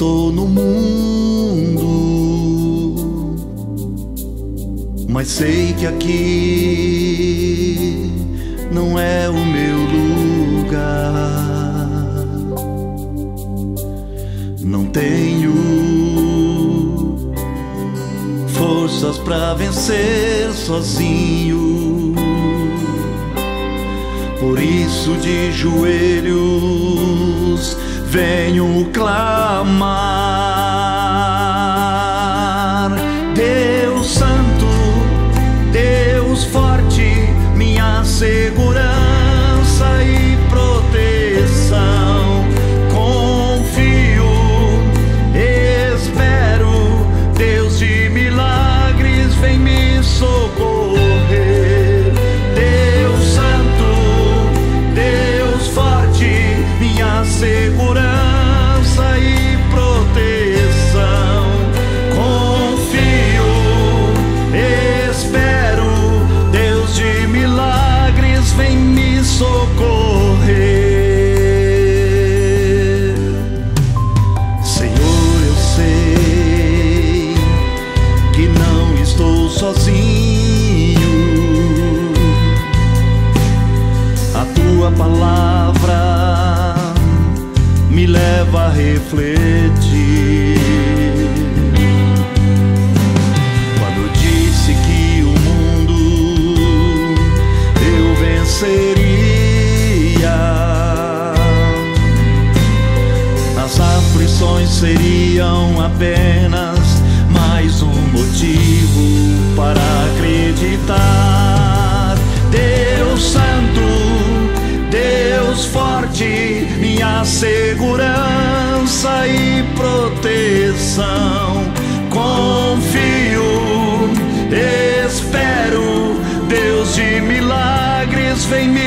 estou no mundo, mas sei que aqui não é o meu lugar. Não tenho forças pra vencer sozinho, por isso de joelhos venho clamar. Deus santo, Deus forte, minha segurança e proteção. Confio, espero, Deus de milagres vem me socorrer. Deus santo, Deus forte, minha segurança e proteção. Confio, espero, Deus de milagres vem me socorrer. Senhor, eu sei que não estou sozinho. A tua palavra me leva a refletir. Quando disse que o mundo eu venceria, as aflições seriam apenas mais um motivo para acreditar. Deus santo, Deus forte, minha segurança e proteção. Confio, espero, Deus de milagres vem me